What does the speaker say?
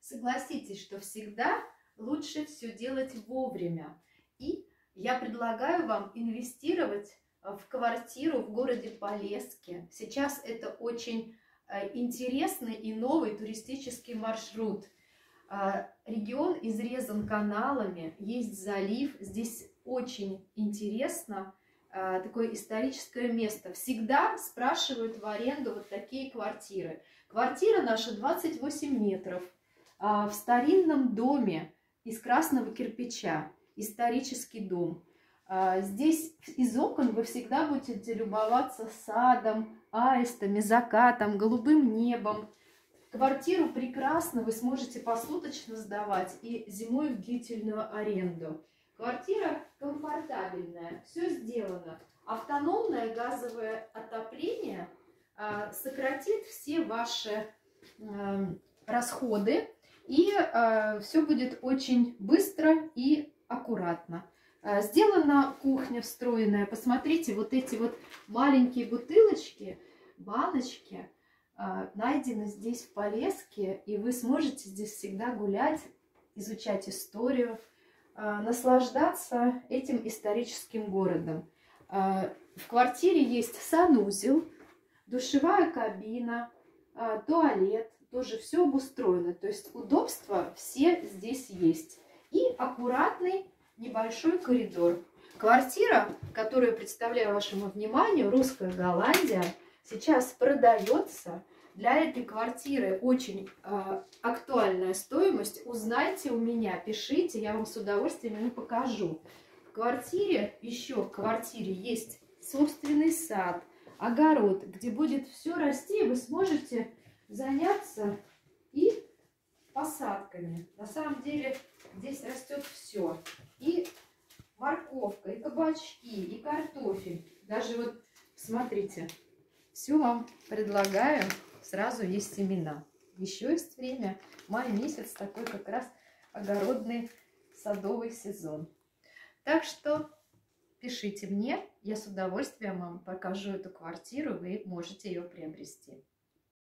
Согласитесь, что всегда лучше все делать вовремя. И я предлагаю вам инвестировать в квартиру в городе Полесске. Сейчас это очень интересный и новый туристический маршрут. Регион изрезан каналами, есть залив. Здесь очень интересно, такое историческое место. Всегда спрашивают в аренду вот такие квартиры. Квартира наша 28 метров в старинном доме из красного кирпича. Исторический дом. Здесь из окон вы всегда будете любоваться садом, аистами, закатом, голубым небом. Квартиру прекрасно вы сможете посуточно сдавать и зимой в длительную аренду. Квартира комфортабельная, все сделано. Автономное газовое отопление сократит все ваши расходы, и все будет очень быстро и аккуратно. Сделана кухня встроенная. Посмотрите, вот эти вот маленькие бутылочки, баночки найдены здесь в Полесске, и вы сможете здесь всегда гулять, изучать историю, наслаждаться этим историческим городом. В квартире есть санузел, душевая кабина, туалет, тоже все обустроено, то есть удобства все здесь есть. И аккуратный небольшой коридор. Квартира, которую представляю вашему вниманию, Русская Голландия, сейчас продается. Для этой квартиры очень актуальная стоимость. Узнайте у меня, пишите, я вам с удовольствием ее покажу. В квартире, еще в квартире есть собственный сад, огород, где будет все расти, и вы сможете заняться и посадками. На самом деле здесь растет все. И морковка, и кабачки, и картофель. Даже вот, смотрите, все вам предлагаю. Сразу есть семена. Еще есть время. Май месяц, такой как раз огородный садовый сезон. Так что пишите мне. Я с удовольствием вам покажу эту квартиру. Вы можете ее приобрести.